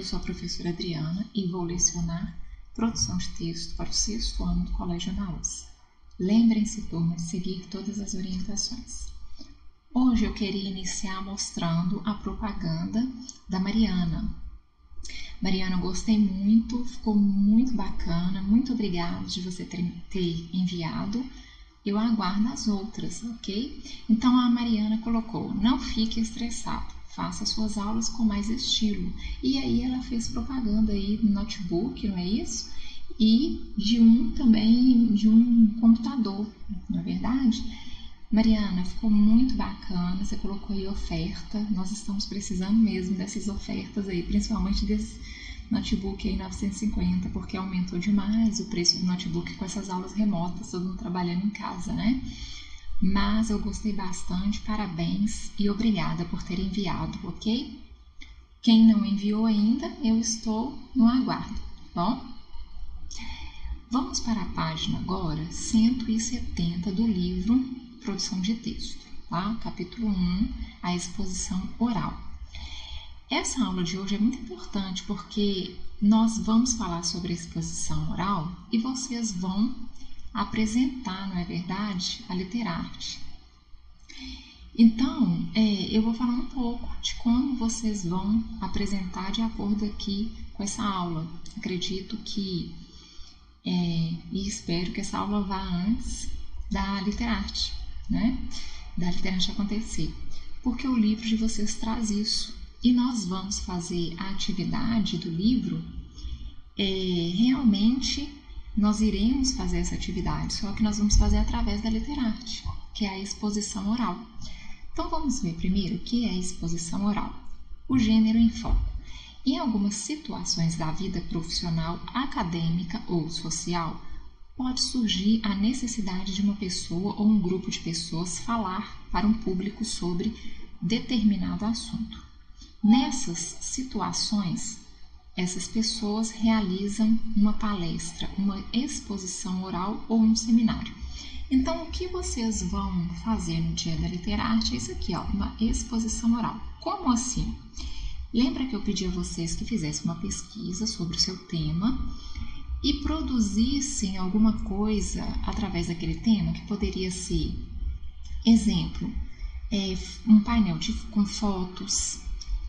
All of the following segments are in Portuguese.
sou a professora Adriana e vou lecionar produção de texto para o 6º ano do Colégio Anaús. Lembrem-se, turma, de seguir todas as orientações. Hoje eu queria iniciar mostrando a propaganda da Mariana. Mariana, eu gostei muito, ficou muito bacana, muito obrigada de você ter enviado. Eu aguardo as outras, ok? Então a Mariana colocou: não fique estressado, faça suas aulas com mais estilo. E aí ela fez propaganda aí no notebook, não é isso? E de um computador, não é verdade? Mariana, ficou muito bacana, você colocou aí oferta, nós estamos precisando mesmo dessas ofertas aí, principalmente desse notebook aí 950, porque aumentou demais o preço do notebook com essas aulas remotas, todo mundo trabalhando em casa, né? Mas eu gostei bastante, parabéns e obrigada por ter enviado, ok? Quem não enviou ainda, eu estou no aguardo, tá bom? Vamos para a página agora 170 do livro Produção de Texto, tá? Capítulo 1, a exposição oral. Essa aula de hoje é muito importante porque nós vamos falar sobre a exposição oral e vocês vão apresentar, não é verdade, a Literarte. Então, eu vou falar um pouco de como vocês vão apresentar de acordo aqui com essa aula. Acredito que e espero que essa aula vá antes da Literarte, né? Da Literarte acontecer, porque o livro de vocês traz isso. E nós vamos fazer a atividade do livro, realmente nós iremos fazer essa atividade, só que nós vamos fazer através da Literarte, que é a exposição oral. Então vamos ver primeiro o que é a exposição oral. O gênero em foco. Em algumas situações da vida profissional, acadêmica ou social, pode surgir a necessidade de uma pessoa ou um grupo de pessoas falar para um público sobre determinado assunto. Nessas situações, essas pessoas realizam uma palestra, uma exposição oral ou um seminário. Então, o que vocês vão fazer no dia da Literarte é isso aqui, ó, uma exposição oral. Como assim? Lembra que eu pedi a vocês que fizessem uma pesquisa sobre o seu tema e produzissem alguma coisa através daquele tema, que poderia ser, exemplo, um painel com fotos,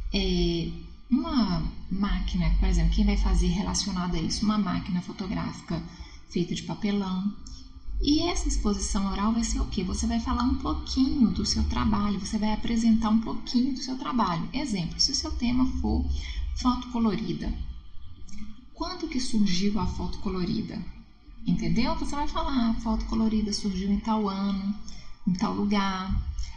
uma máquina, por exemplo, quem vai fazer relacionado a isso? Uma máquina fotográfica feita de papelão. E essa exposição oral vai ser o quê? Você vai falar um pouquinho do seu trabalho, você vai apresentar um pouquinho do seu trabalho. Exemplo, se o seu tema for foto colorida. Quando que surgiu a foto colorida? Entendeu? Você vai falar, a foto colorida surgiu em tal ano, em tal lugar.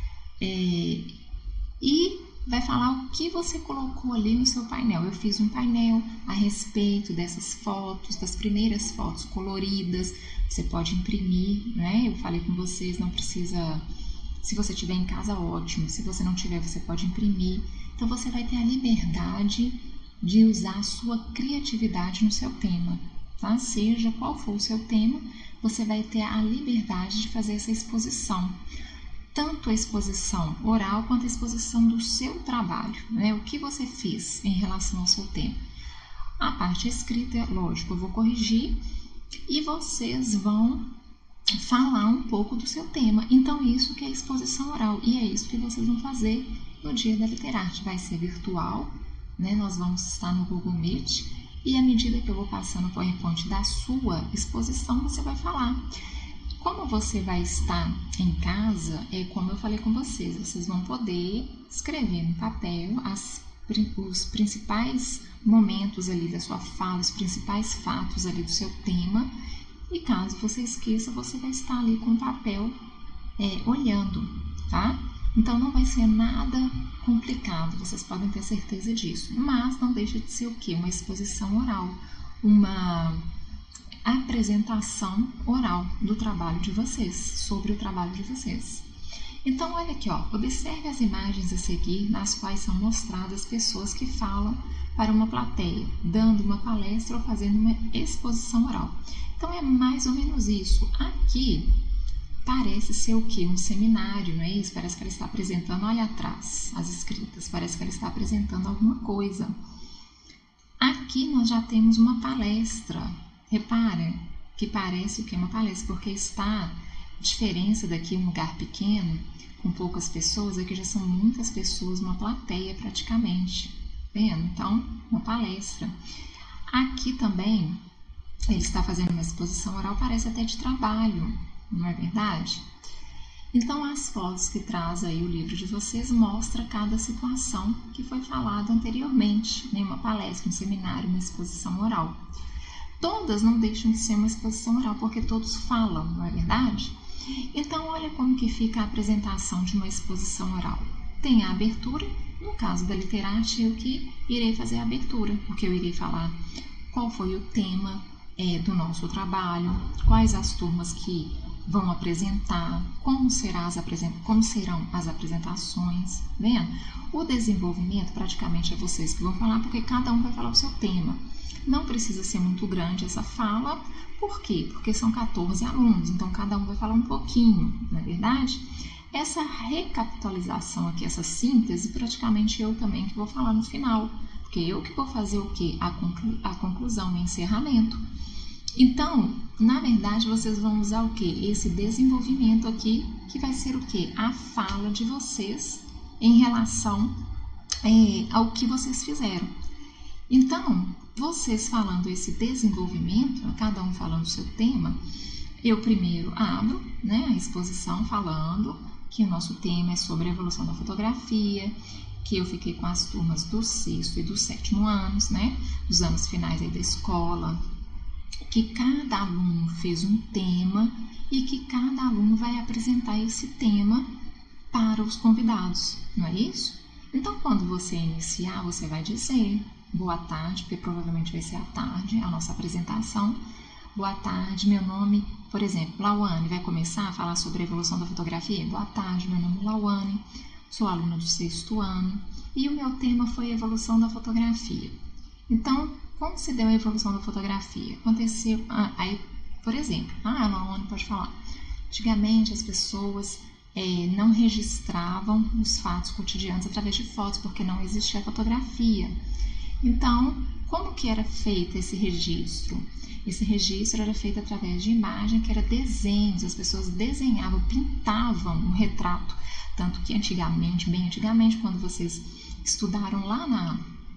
E vai falar o que você colocou ali no seu painel. Eu fiz um painel a respeito dessas fotos, das primeiras fotos coloridas. Você pode imprimir, né? Eu falei com vocês, não precisa... Se você tiver em casa, ótimo. Se você não tiver, você pode imprimir. Então, você vai ter a liberdade de usar a sua criatividade no seu tema, tá? Seja qual for o seu tema, você vai ter a liberdade de fazer essa exposição. Tanto a exposição oral quanto a exposição do seu trabalho, né? O que você fez em relação ao seu tema. A parte escrita, lógico, eu vou corrigir e vocês vão falar um pouco do seu tema. Então, isso que é a exposição oral e é isso que vocês vão fazer no dia da Literarte. Vai ser virtual, né? Nós vamos estar no Google Meet e à medida que eu vou passando o PowerPoint da sua exposição, você vai falar. Como você vai estar em casa, como eu falei com vocês vão poder escrever no papel os principais momentos ali da sua fala, os principais fatos ali do seu tema, e caso você esqueça, você vai estar ali com o papel olhando, tá? Então não vai ser nada complicado, vocês podem ter certeza disso, mas não deixa de ser o quê? Uma exposição oral, uma apresentação oral do trabalho de vocês, sobre o trabalho de vocês. Então, olha aqui, ó, observe as imagens a seguir, nas quais são mostradas pessoas que falam para uma plateia, dando uma palestra ou fazendo uma exposição oral. Então, é mais ou menos isso. Aqui, parece ser o quê? Um seminário, não é isso? Parece que ela está apresentando, olha atrás, as escritas, parece que ela está apresentando alguma coisa. Aqui nós já temos uma palestra. Repara que parece o que é uma palestra, porque está a diferença daqui um lugar pequeno, com poucas pessoas, aqui já são muitas pessoas, uma plateia praticamente. Vendo? Então, uma palestra. Aqui também, ele está fazendo uma exposição oral, parece até de trabalho, não é verdade? Então, as fotos que traz aí o livro de vocês mostra cada situação que foi falada anteriormente, em uma palestra, um seminário, uma exposição oral. Todas não deixam de ser uma exposição oral, porque todos falam, não é verdade? Então, olha como que fica a apresentação de uma exposição oral. Tem a abertura, no caso da Literarte, eu que irei fazer a abertura, porque eu irei falar qual foi o tema do nosso trabalho, quais as turmas que vão apresentar, como serão as apresentações, vendo? O desenvolvimento praticamente é vocês que vão falar, porque cada um vai falar o seu tema. Não precisa ser muito grande essa fala, por quê? Porque são 14 alunos, então cada um vai falar um pouquinho, não é verdade? Essa recapitalização aqui, essa síntese, praticamente eu também que vou falar no final, porque eu que vou fazer o quê? A conclusão, o encerramento. Então, na verdade, vocês vão usar o quê? Esse desenvolvimento aqui, que vai ser o quê? A fala de vocês em relação ao que vocês fizeram. Então, vocês falando esse desenvolvimento, cada um falando o seu tema, eu primeiro abro, né, a exposição falando que o nosso tema é sobre a evolução da fotografia, que eu fiquei com as turmas do 6º e do 7º anos, né, dos anos finais aí da escola, que cada aluno fez um tema e que cada aluno vai apresentar esse tema para os convidados, não é isso? Então, quando você iniciar, você vai dizer boa tarde, porque provavelmente vai ser à tarde a nossa apresentação. Boa tarde, meu nome, por exemplo, Lauane, vai começar a falar sobre a evolução da fotografia. Boa tarde, meu nome é Lauane, sou aluna do 6º ano e o meu tema foi a evolução da fotografia. Então, como se deu a evolução da fotografia? Aconteceu, aí, por exemplo, a Lauane pode falar, antigamente as pessoas não registravam os fatos cotidianos através de fotos, porque não existia fotografia. Então, como que era feito esse registro? Esse registro era feito através de imagem, que era desenhos, as pessoas desenhavam, pintavam um retrato, tanto que antigamente, bem antigamente, quando vocês estudaram lá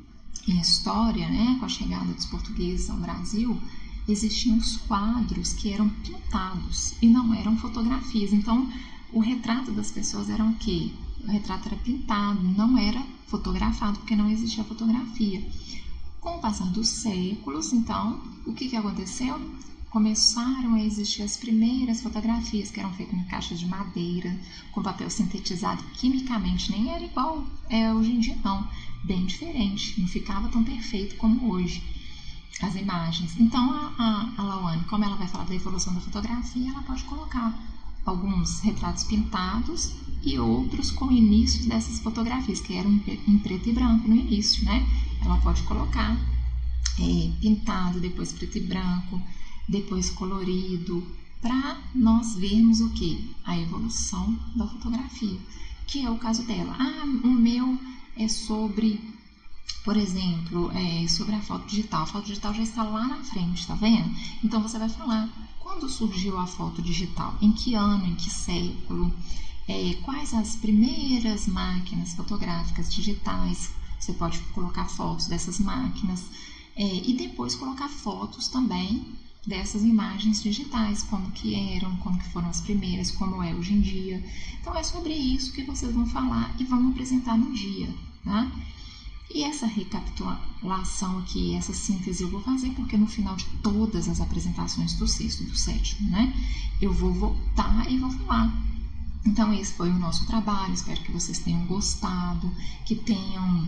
em história, né, com a chegada dos portugueses ao Brasil, existiam os quadros que eram pintados e não eram fotografias. Então, o retrato das pessoas era o quê? O retrato era pintado, não era fotografado, porque não existia fotografia. Com o passar dos séculos, então, o que aconteceu? Começaram a existir as primeiras fotografias, que eram feitas em caixas de madeira, com papel sintetizado quimicamente, nem era igual hoje em dia, não. Bem diferente, não ficava tão perfeito como hoje as imagens. Então, a Lauane, como ela vai falar da evolução da fotografia, ela pode colocar alguns retratos pintados e outros com inícios dessas fotografias, que eram em preto e branco no início, né? Ela pode colocar pintado, depois preto e branco, depois colorido, para nós vermos o que? A evolução da fotografia, que é o caso dela. O meu é sobre, por exemplo, sobre a foto digital. A foto digital já está lá na frente, tá vendo? Então, você vai falar quando surgiu a foto digital, em que ano, em que século, quais as primeiras máquinas fotográficas digitais. Você pode colocar fotos dessas máquinas e depois colocar fotos também dessas imagens digitais, como que eram, como que foram as primeiras, como é hoje em dia. Então, é sobre isso que vocês vão falar e vão apresentar no dia, tá? E essa recapitulação aqui, essa síntese eu vou fazer, porque no final de todas as apresentações do 6º e do 7º, né, eu vou voltar e vou falar. Então, esse foi o nosso trabalho, espero que vocês tenham gostado, que tenham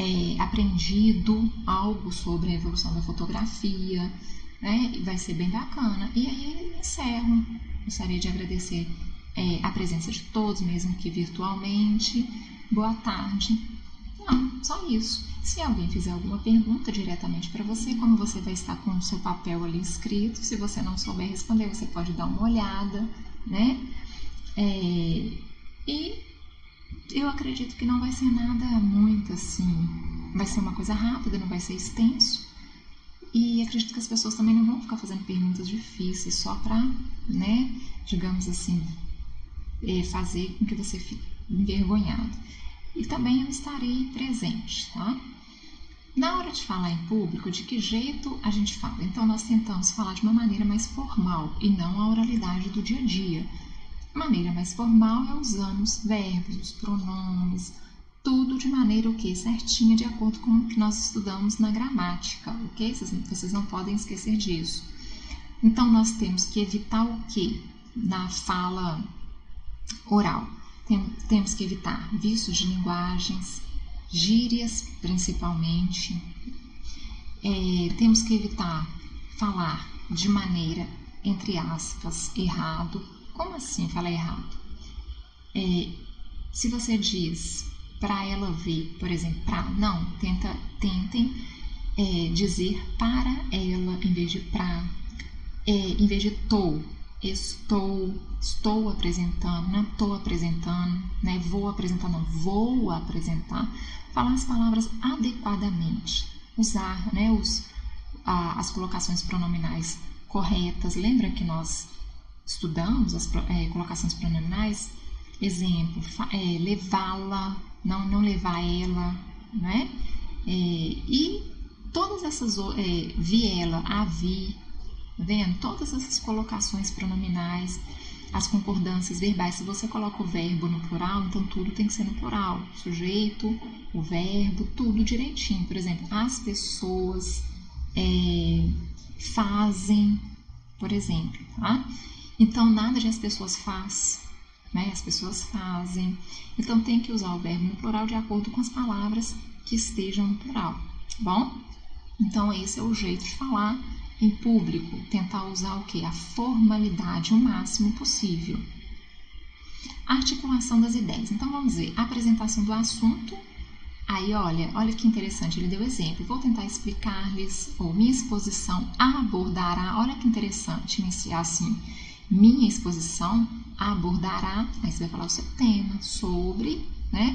aprendido algo sobre a evolução da fotografia, né? Vai ser bem bacana. E aí eu encerro. Gostaria de agradecer a presença de todos, mesmo que virtualmente. Boa tarde. Não, só isso. Se alguém fizer alguma pergunta diretamente para você, como você vai estar com o seu papel ali escrito, se você não souber responder, você pode dar uma olhada, né? E Eu acredito que não vai ser nada muito assim, vai ser uma coisa rápida, não vai ser extenso. E acredito que as pessoas também não vão ficar fazendo perguntas difíceis só para, né, digamos assim, fazer com que você fique envergonhado. E também eu estarei presente, tá? Na hora de falar em público, de que jeito a gente fala? Então, nós tentamos falar de uma maneira mais formal e não a oralidade do dia a dia. A maneira mais formal é usando os verbos, os pronomes, tudo de maneira o quê? Certinha, de acordo com o que nós estudamos na gramática, ok? Vocês não podem esquecer disso. Então, nós temos que evitar o quê? Na fala oral. Temos que evitar vícios de linguagens, gírias principalmente. Temos que evitar falar de maneira, entre aspas, errado. Como assim falar errado? Se você diz para ela ver, por exemplo, para, não, tentem dizer para ela em vez de para, em vez de estou apresentando, não estou apresentando, né? Vou apresentar, não, vou apresentar. Falar as palavras adequadamente, usar, né, as colocações pronominais corretas. Lembra que nós estudamos as colocações pronominais? Exemplo, levá-la, não levar ela, né? E todas essas, vi ela, a vi, tá vendo? Todas essas colocações pronominais, as concordâncias verbais, se você coloca o verbo no plural, então tudo tem que ser no plural. Sujeito, o verbo, tudo direitinho. Por exemplo, as pessoas fazem, por exemplo, tá? Então, nada de as pessoas faz, né? As pessoas fazem. Então, tem que usar o verbo no plural de acordo com as palavras que estejam no plural, tá bom? Então, esse é o jeito de falar em público, tentar usar o quê? A formalidade o máximo possível. Articulação das ideias. Então, vamos ver, apresentação do assunto. Aí, olha que interessante, ele deu exemplo. Vou tentar explicar-lhes, ou minha exposição abordará. Olha que interessante iniciar assim. Minha exposição abordará. Aí você vai falar o seu tema sobre, né,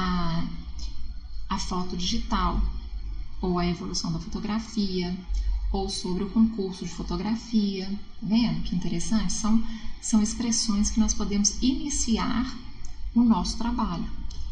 a foto digital, ou a evolução da fotografia, ou sobre o concurso de fotografia. Tá vendo que interessante? São expressões que nós podemos iniciar o nosso trabalho.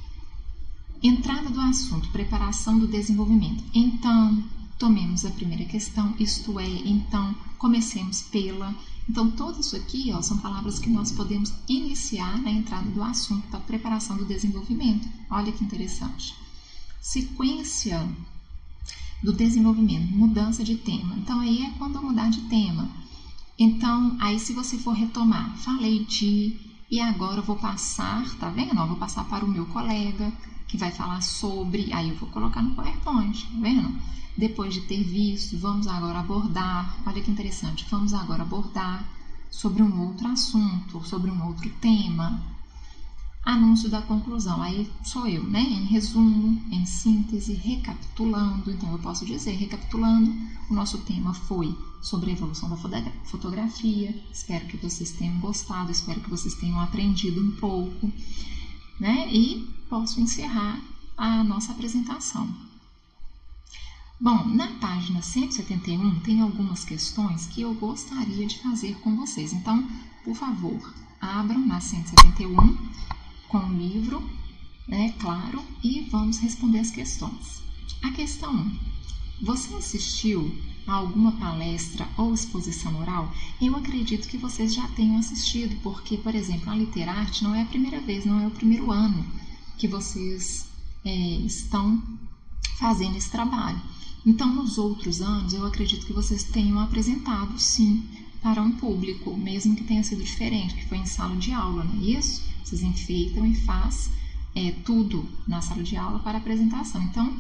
Entrada do assunto, preparação do desenvolvimento. Então, tomemos a primeira questão, isto é, então, comecemos pela. Então, tudo isso aqui, são palavras que nós podemos iniciar na entrada do assunto, da preparação do desenvolvimento. Olha que interessante. Sequência do desenvolvimento, mudança de tema. Então, aí é quando eu mudar de tema. Então, aí se você for retomar, falei de, e agora eu vou passar, tá vendo? Eu vou passar para o meu colega, que vai falar sobre, aí eu vou colocar no PowerPoint, tá vendo? Depois de ter visto, vamos agora abordar, olha que interessante, vamos agora abordar sobre um outro assunto, sobre um outro tema. Anúncio da conclusão, aí sou eu, né? Em resumo, em síntese, recapitulando. Então, eu posso dizer, recapitulando, o nosso tema foi sobre a evolução da fotografia. Espero que vocês tenham gostado, espero que vocês tenham aprendido um pouco, né? E posso encerrar a nossa apresentação. Bom, na página 171 tem algumas questões que eu gostaria de fazer com vocês. Então, por favor, abram na 171 com o livro, né, claro, e vamos responder as questões. A questão 1. Você assistiu a alguma palestra ou exposição oral? Eu acredito que vocês já tenham assistido, porque, por exemplo, a Literarte não é a primeira vez, não é o primeiro ano que vocês estão fazendo esse trabalho. Então, nos outros anos, eu acredito que vocês tenham apresentado, sim, para um público, mesmo que tenha sido diferente, que foi em sala de aula, não é isso? Vocês enfeitam e faz tudo na sala de aula para apresentação. Então,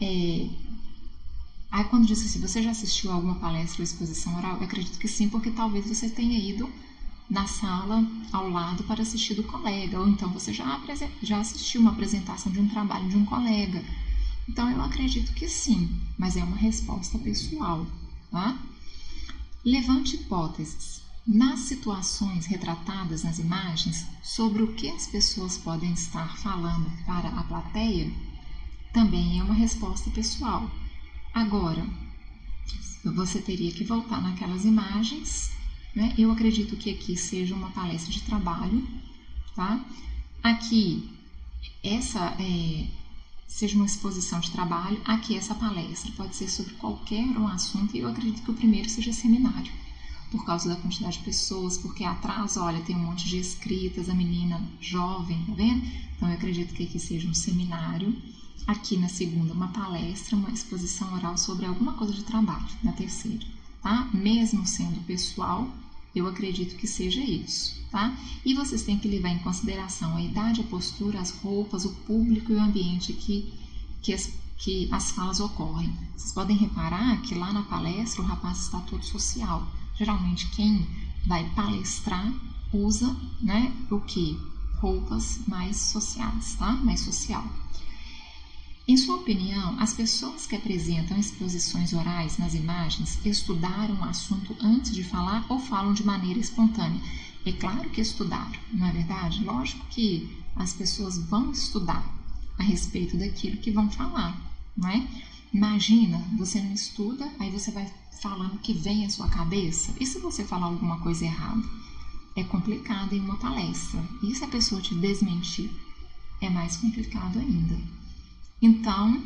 aí quando diz assim, você já assistiu a alguma palestra ou exposição oral? Eu acredito que sim, porque talvez você tenha ido na sala ao lado para assistir do colega, ou então você já assistiu uma apresentação de um trabalho de um colega. Então, eu acredito que sim, mas é uma resposta pessoal, tá? Levante hipóteses. Nas situações retratadas nas imagens, sobre o que as pessoas podem estar falando para a plateia, também é uma resposta pessoal. Agora, você teria que voltar naquelas imagens, né? Eu acredito que aqui seja uma palestra de trabalho, tá? Aqui, essa seja uma exposição de trabalho, aqui essa palestra pode ser sobre qualquer um assunto, e eu acredito que o primeiro seja seminário, por causa da quantidade de pessoas, porque atrás, olha, tem um monte de escritas, a menina jovem, tá vendo? Então, eu acredito que aqui seja um seminário, aqui na segunda, uma palestra, uma exposição oral sobre alguma coisa de trabalho, na terceira, tá? Mesmo sendo pessoal, eu acredito que seja isso, tá? E vocês têm que levar em consideração a idade, a postura, as roupas, o público e o ambiente que as falas ocorrem. Vocês podem reparar que lá na palestra o rapaz está todo social. Geralmente quem vai palestrar usa, né, o que? Roupas mais sociais, tá? Mais social. Em sua opinião, as pessoas que apresentam exposições orais nas imagens estudaram o assunto antes de falar ou falam de maneira espontânea? É claro que estudaram, não é verdade? Lógico que as pessoas vão estudar a respeito daquilo que vão falar, não é? Imagina, você não estuda, aí você vai falando o que vem à sua cabeça. E se você falar alguma coisa errada? É complicado em uma palestra. E se a pessoa te desmentir? É mais complicado ainda. Então,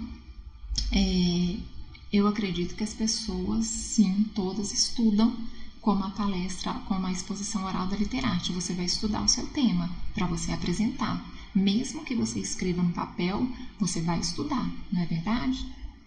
eu acredito que as pessoas, sim, todas estudam como a palestra, como a exposição oral da Literarte. Você vai estudar o seu tema para você apresentar. Mesmo que você escreva no papel, você vai estudar, não é verdade?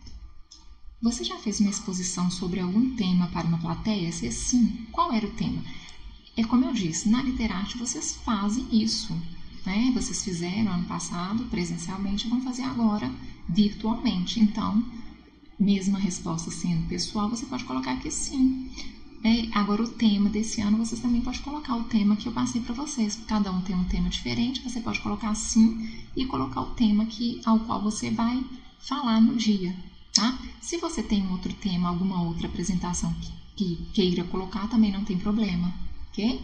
Você já fez uma exposição sobre algum tema para uma plateia? Se sim, qual era o tema? É como eu disse, na Literarte vocês fazem isso, né? Vocês fizeram ano passado presencialmente, vão fazer agora virtualmente. Então, mesma resposta sendo pessoal, você pode colocar que sim. Agora, o tema desse ano, vocês também podem colocar o tema que eu passei para vocês. Cada um tem um tema diferente, você pode colocar sim e colocar o tema ao qual você vai falar no dia, tá? Se você tem outro tema, alguma outra apresentação que queira colocar, também não tem problema, ok?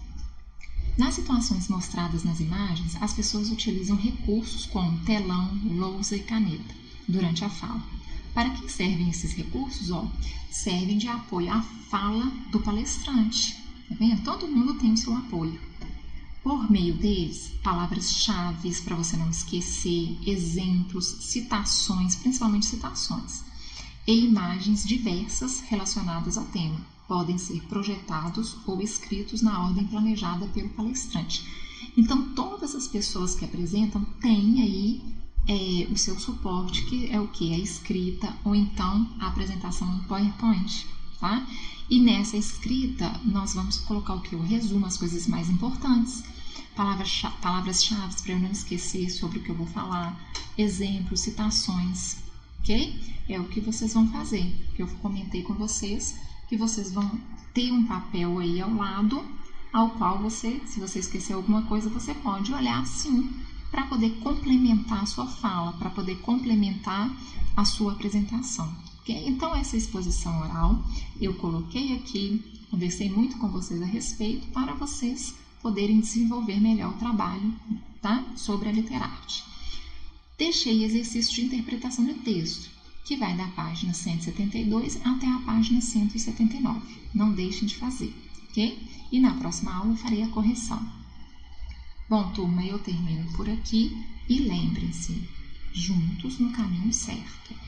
Nas situações mostradas nas imagens, as pessoas utilizam recursos como telão, lousa e caneta durante a fala. Para que servem esses recursos? Servem de apoio à fala do palestrante. Tá vendo? Todo mundo tem o seu apoio. Por meio deles, palavras-chave para você não esquecer, exemplos, citações, principalmente citações, e imagens diversas relacionadas ao tema. Podem ser projetados ou escritos na ordem planejada pelo palestrante. Então, todas as pessoas que apresentam têm aí o seu suporte, que é o que? A escrita ou então a apresentação no PowerPoint, tá? E nessa escrita, nós vamos colocar o que? O resumo, as coisas mais importantes, palavras-chave para eu não esquecer sobre o que eu vou falar, exemplos, citações, ok? É o que vocês vão fazer, que eu comentei com vocês, que vocês vão ter um papel aí ao lado, ao qual você, se você esquecer alguma coisa, você pode olhar assim, para poder complementar a sua fala, para poder complementar a sua apresentação, ok? Então, essa exposição oral, eu coloquei aqui, conversei muito com vocês a respeito, para vocês poderem desenvolver melhor o trabalho, tá? Sobre a Literarte. Deixei exercício de interpretação de texto, que vai da página 172 até a página 179. Não deixem de fazer, ok? E na próxima aula eu farei a correção. Bom, turma, eu termino por aqui e lembrem-se, juntos no caminho certo.